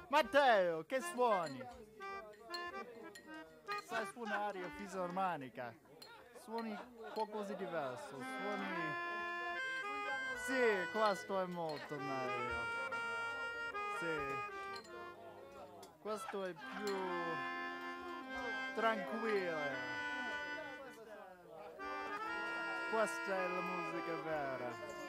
Matteo, che suoni? Sai suonare la fisarmonica? Suoni qualcosa di diverso, suoni... Sì, questo è molto meglio. Sì. Questo è più tranquillo. Questa è la musica vera.